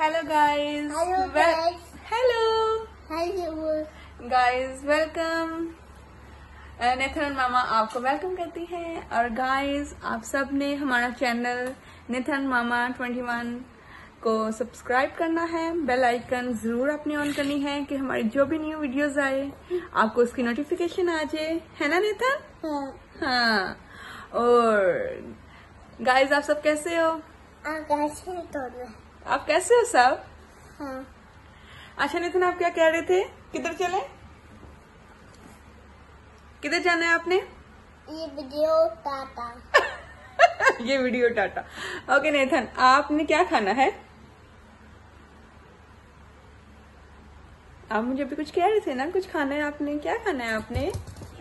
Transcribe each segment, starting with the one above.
Hello guys. Hello guys. Hello Hello. guys. Welcome. Nathan मामा आपको welcome करती हैं। और गाइस आप सब ने हमारा चैनल नेथन मामा 21 को सब्सक्राइब करना है। बेल आइकन जरूर आपने ऑन करनी है कि हमारी जो भी न्यू वीडियोस आए आपको उसकी नोटिफिकेशन आ जाए, है ना नेथन? हाँ। और गाइस आप सब कैसे हो? आप कैसे हो सब? हाँ। अच्छा नेथन आप क्या कह रहे थे? किधर चले? किधर जाना है आपने? ये वीडियो टाटा। ये वीडियो टाटा। ओके नेथन आपने क्या खाना है? आप मुझे अभी कुछ कह रहे थे ना, कुछ खाना है आपने, क्या खाना है आपने?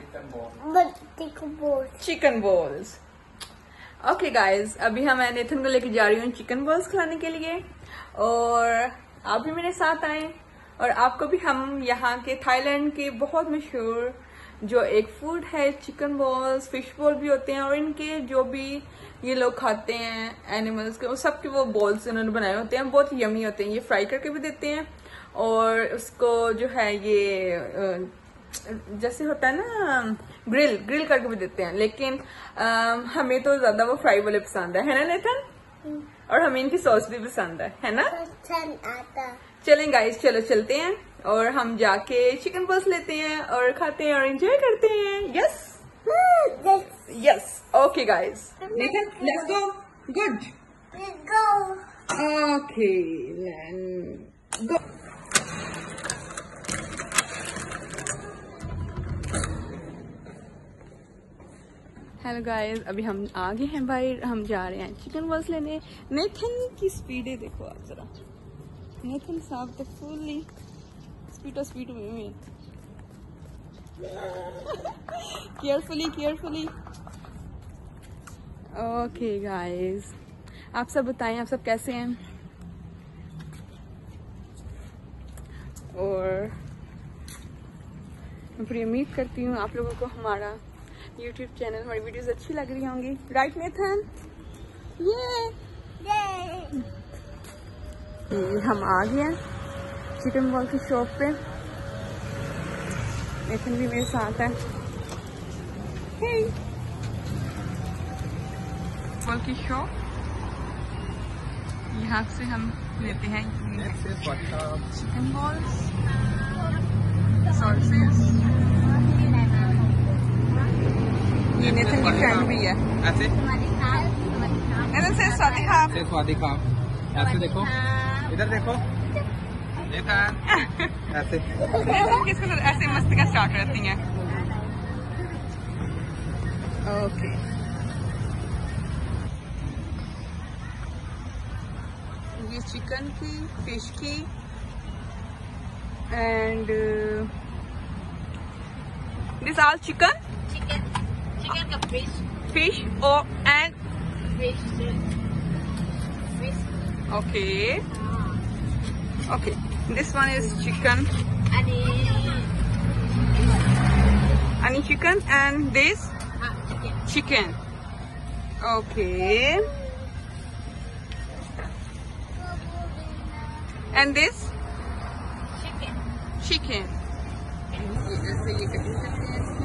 Chicken balls. ओके गाइज अभी हम नेथन को लेके जा रही हूँ चिकन बॉल्स खिलाने के लिए, और आप भी मेरे साथ आए। और आपको भी हम यहाँ के थाईलैंड के बहुत मशहूर जो एक फूड है चिकन बॉल्स, फिश बॉल भी होते हैं, और इनके जो भी ये लोग खाते हैं एनिमल्स के, वो सबके वो बॉल्स इन्होंने बनाए होते हैं, बहुत यमी होते हैं। ये फ्राई करके भी देते हैं, और उसको जो है ये जैसे होता है ना ग्रिल करके भी देते हैं। लेकिन हमें तो ज्यादा वो फ्राई वाले पसंद है ना नेथन? और हमें इनकी सॉस भी पसंद है ना? चलें गाइस, चलो चलते हैं और हम जाके चिकन बॉल्स लेते हैं और खाते हैं और एंजॉय करते हैं। Yes yes okay guys, Nathan let's go. Good okay go. Hello guys अभी हम आ गए हैं भाई, हम जा रहे हैं चिकन बॉल्स लेने। नेथन की स्पीड है देखो आप जरा, नेथन साहब तो फुल्ली स्पीड में केयरफुली। ओके गाइस आप सब बताएं, आप सब कैसे हैं? और मैं पूरी उम्मीद करती हूँ आप लोगों को हमारा YouTube चैनल, हमारी वीडियोस अच्छी लग रही होंगी, राइट नेथन? ये हम आ गए हैं चिकन बॉल की शॉप पे। नेथन भी मेरे साथ है। बॉल की शॉप, यहाँ से हम लेते हैं चिकन बॉल्स, सॉसेस। ये नेथन की फ्रेंड भी है। ऐसे नेथन से स्वादी खा। ऐसे देखो, इधर देखो, ऐसे किसको ऐसे मस्ती का स्टार्ट रहती हैं। ओके ये चिकन की, फिश की एंड दिस ऑल चिकन का fish or and fish. okay this one is chicken and chicken and this chicken. Okay, and this chicken. ऐसे ये कटिंग करते हैं इसकी,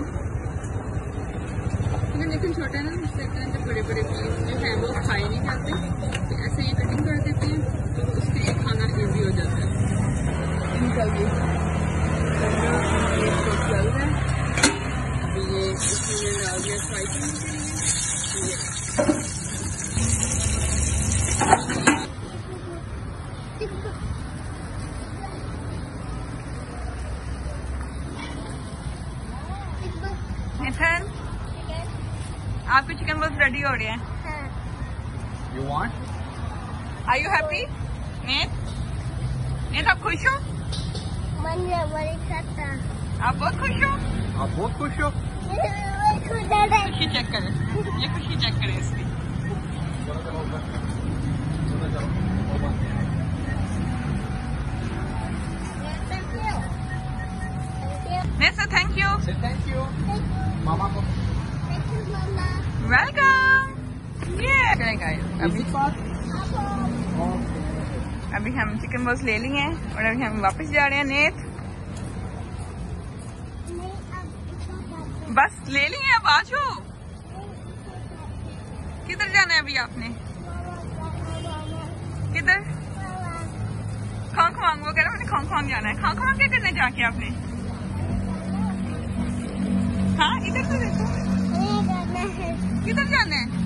लेकिन छोटा ना उससे जब बड़े पीस जो है वो खाए नहीं जाते, तो ऐसे ये कटिंग कर देते हैं तो उसके लिए खाना इजी हो जाता है इनका। ये चल रहा है अभी, ये इसमें डाल दिया फ्राई करने के लिए। नेथन आपके चिकन बॉल्स रेडी हो रहे हैं। You want? Are you happy? नेथ आप खुश हो? आप बहुत खुश हो? आप बहुत खुश हो? खुशी चेक करें, ये खुशी चेक करें इसकी। नेथ thank you. Say thank you. मामा को। वेलकम। ये करें गाइस अभी। अभी हम चिकन बॉल्स ले लिए हैं और अभी हम वापस जा रहे हैं। नेथ बस ले लिए हैं, अब आ जाओ। किधर जाना है अभी आपने? किधर? खोंग वो कह रहा मैंने खोंग जाना है। खोंग क्या करना है जाके आपने? हाँ इधर तो देखो, किधर जाना है?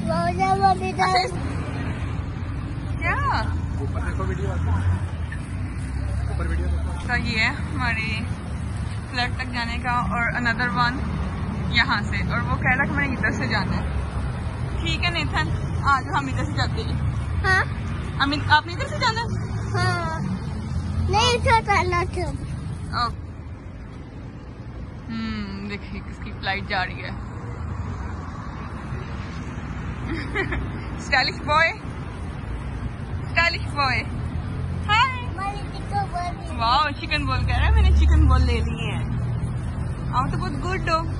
क्या ऊपर देखो वीडियो, ऊपर वीडियो देखो। तो ये है हमारे फ्लैट तक जाने का और अनदर वन यहाँ से, और वो कह रहा कि मैंने इधर से जाना है। ठीक है नेथन, आज हम इधर से जाते हैं। हाँ आपने इधर से जाना है? हाँ नहीं चलना तुम। देखिए किसकी फ्लाइट जा रही है। Stylish boy, stylish boy. Hi वाह, चिकन बॉल कह रहा है मैंने चिकन बॉल ले लिए हैं। आप तो बहुत गुड हो।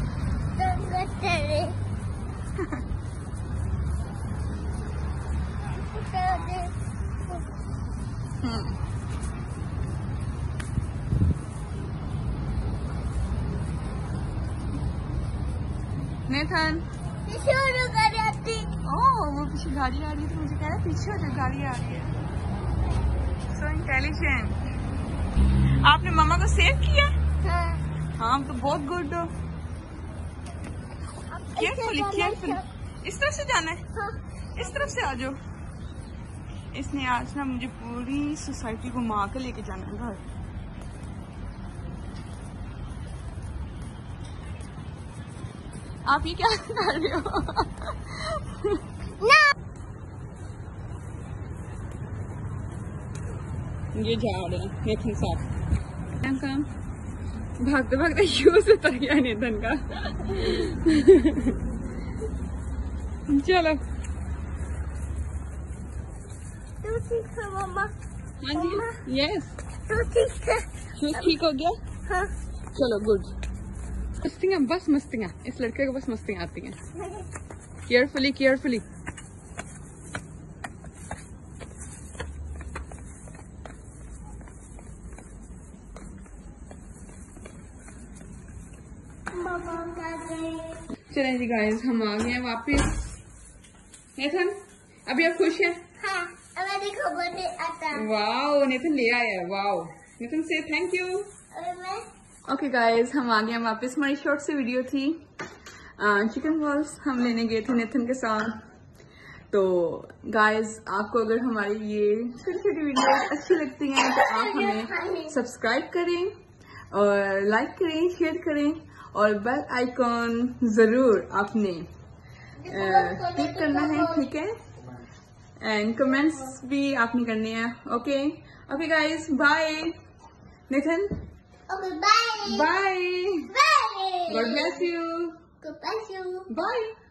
नेथन वो पीछे गाड़ी आ रही है तो मुझे कह रहा है पीछे हो जो गाड़ी आ रही है। So intelligent. आपने मामा को सेव किया? हाँ तो बहुत गुड हो। केयरफुली केयरफुली, इस तरफ से जाना है। इस तरफ से आ जाओ। इसने आज ना मुझे पूरी सोसाइटी को घुमा के लेके जाना है घर। आप ये क्या कर रहे हो? ये जा रहे हैं नेथन साहब। भागते भागते शूज उतर गया नेथन का। चलो तो ठीक है मम्मा। हाँ जी यस, तो ठीक है। शूज ठीक हो गया? हाँ चलो गुड। मस्तियाँ बस मस्तियाँ, इस लड़के को बस मस्तियाँ आती हैं। Carefully carefully. चलें जी गाइस, हम आ गए हैं वापस। नेथन अभी आप खुश हैं? हाँ मेरी खबर नहीं आता। वाओ नेथन ले आया है। वाओ नेथन से थैंक यू। मैं ओके गाइस, हम आ गए हैं वापस। हमारी शॉर्ट सी वीडियो थी, चिकन बॉल्स हम लेने गए थे नेथन के साथ। तो गाइस आपको अगर हमारी ये छोटी छोटी वीडियो अच्छी लगती हैं तो आप हमें सब्सक्राइब करें और लाइक करें, शेयर करें और बेल आइकॉन जरूर आपने क्लिक करना है, ठीक है? एंड कमेंट्स भी आपने करने हैं। Okay okay guys, bye. Nathan okay bye bye, bye. God bless you, God bless you. Bye.